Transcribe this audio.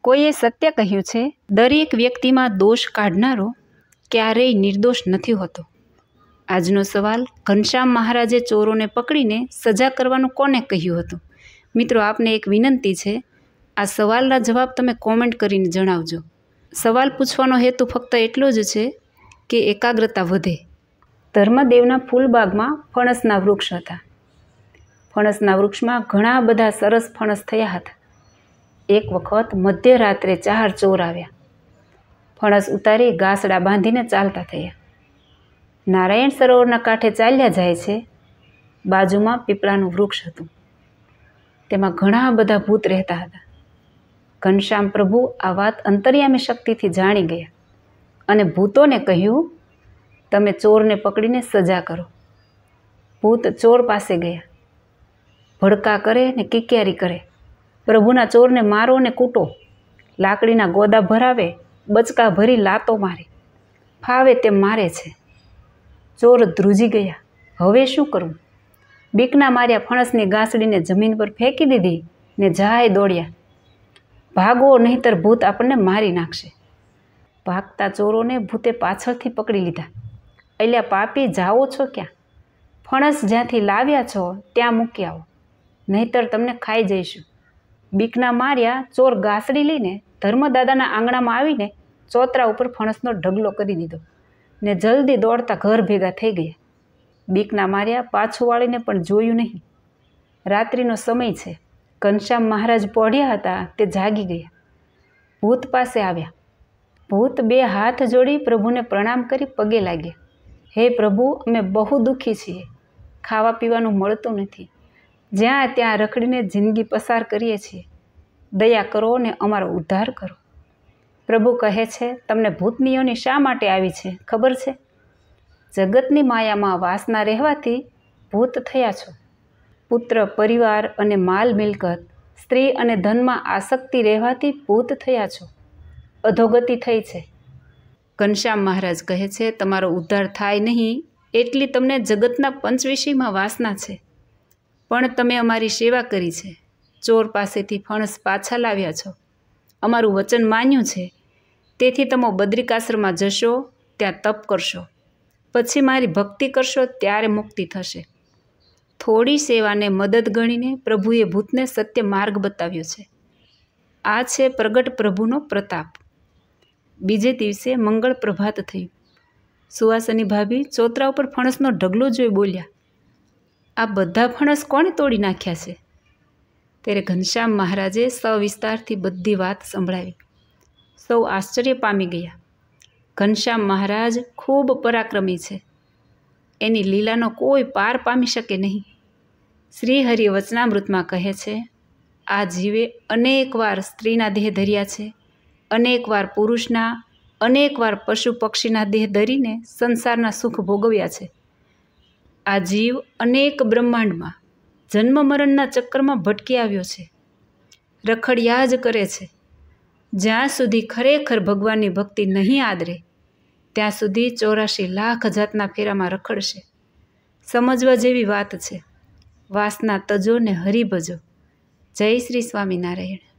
કોઈએ સત્ય કહ્યું છે, દરેક વ્યક્તિમાં દોષ કાઢનારો ક્યારેય નિર્દોષ નથી હોતો. આજનો સવાલ, ઘનશ્યામ મહારાજે ચોરોને પકડીને સજા કરવાનું કોને કહ્યું હતું? મિત્રો, આપને એક વિનંતી છે, આ સવાલના જવાબ તમે કોમેન્ટ કરીને જણાવજો. સવાલ પૂછવાનો હેતુ ફક્ત એટલો જ છે કે એકાગ્રતા વધે. ધર્મદેવના ફૂલબાગમાં ફણસના વૃક્ષ હતા. ફણસના વૃક્ષમાં ઘણા બધા સરસ ફણસ થયા હતા. એક વખત મધ્યરાત્રે 4 ચોર આવ્યા. ફણસ ઉતારી ગાસડા બાંધીને ચાલતા થયા. નારાયણ સરોવરના કાંઠે ચાલ્યા જાય છે. બાજુમાં પીપળાનું વૃક્ષ હતું. તેમાં ઘણા બધા ભૂત રહેતા હતા. ઘનશ્યામ પ્રભુ આ વાત અંતર્યામી શક્તિથી જાણી ગયા અને ભૂતોને કહ્યું, તમે ચોરને પકડીને સજા કરો. ભૂત ચોર પાસે ગયા. ભડકા કરે ને કિક્યારી કરે. પ્રભુના ચોરને મારો ને કૂટો. લાકડીના ગોદા ભરાવે, બચકા ભરી લાતો મારે. ફાવે તેમ મારે છે. ચોર ધ્રુજી ગયા. હવે શું કરવું? બીકના માર્યા ફણસની ગાંસડીને જમીન પર ફેંકી દીધી ને જાય દોડ્યા. ભાગો, નહીંતર ભૂત આપણને મારી નાખશે. ભાગતા ચોરોને ભૂતે પાછળથી પકડી લીધા. અલ્યા પાપી, જાઓ છો ક્યાં? ફણસ જ્યાંથી લાવ્યા છો ત્યાં મૂકી આવો, નહીંતર તમને ખાઈ જઈશું. બીકના માર્યા ચોર ગાંસડી લઈને ધર્મદાદાના આંગણામાં આવીને ચોતરા ઉપર ફણસનો ઢગલો કરી દીધો ને જલ્દી દોડતા ઘર ભેગા થઈ ગયા. બીકના માર્યા પાછું વાળીને પણ જોયું નહીં. રાત્રિનો સમય છે. ઘનશ્યામ મહારાજ પહોંચ્યા હતા તે જાગી ગયા. ભૂત પાસે આવ્યા. ભૂત 2 હાથ જોડી પ્રભુને પ્રણામ કરી પગે લાગ્યા. હે પ્રભુ, અમે બહુ દુઃખી છીએ. ખાવા પીવાનું મળતું નથી. જ્યાં ત્યાં રખડીને જિંદગી પસાર કરીએ છીએ. દયા કરો ને અમારો ઉદ્ધાર કરો. પ્રભુ કહે છે, તમને ભૂતનીઓની શા માટે આવી છે ખબર છે? જગતની માયામાં વાસના રહેવાથી ભૂત થયા છો. પુત્ર, પરિવાર અને માલ મિલકત, સ્ત્રી અને ધનમાં આસક્તિ રહેવાથી ભૂત થયા છો. અધોગતિ થઈ છે. ઘનશ્યામ મહારાજ કહે છે, તમારો ઉદ્ધાર થાય નહીં એટલી તમને જગતના પંચવિષયમાં વાસના છે. પણ તમે અમારી સેવા કરી છે. ચોર પાસેથી ફણસ પાછા લાવ્યા છો. અમારું વચન માન્યું છે. તેથી તમે બદ્રિકાશ્રમમાં જશો, ત્યાં તપ કરશો. પછી મારી ભક્તિ કરશો ત્યારે મુક્તિ થશે. થોડી સેવાને મદદ ગણીને પ્રભુએ ભૂતને સત્ય માર્ગ બતાવ્યો છે. આ છે પ્રગટ પ્રભુનો પ્રતાપ. બીજે દિવસે મંગળ પ્રભાત થયું. સુવાસની ભાભી ચોતરા ઉપર ફણસનો ઢગલો જોઈ બોલ્યા, આ બધા ફણસ કોણે તોડી નાખ્યા છે? ત્યારે ઘનશ્યામ મહારાજે સવિસ્તારથી બધી વાત સંભળાવી. સૌ આશ્ચર્ય પામી ગયા. ઘનશ્યામ મહારાજ ખૂબ પરાક્રમી છે. એની લીલાનો કોઈ પાર પામી શકે નહીં. શ્રી હરિ વચનામૃતમાં કહે છે, આ જીવે અનેકવાર સ્ત્રીના દેહ ધર્યા છે, અનેકવાર પુરુષના, અનેકવાર પશુ પક્ષીના દેહ ધરીને સંસારના સુખ ભોગવ્યા છે. આ જીવ અનેક બ્રહ્માંડમાં જન્મ મરણના ચક્કરમાં ભટકી આવ્યો છે. રખડ્યા જ કરે છે. જ્યાં સુધી ખરેખર ભગવાનની ભક્તિ નહીં આદરે ત્યાં સુધી 84 લાખ જાતના ફેરામાં રખડશે. સમજવા જેવી વાત છે. વાસના તજો ને હરિભજો. જય શ્રી સ્વામિનારાયણ.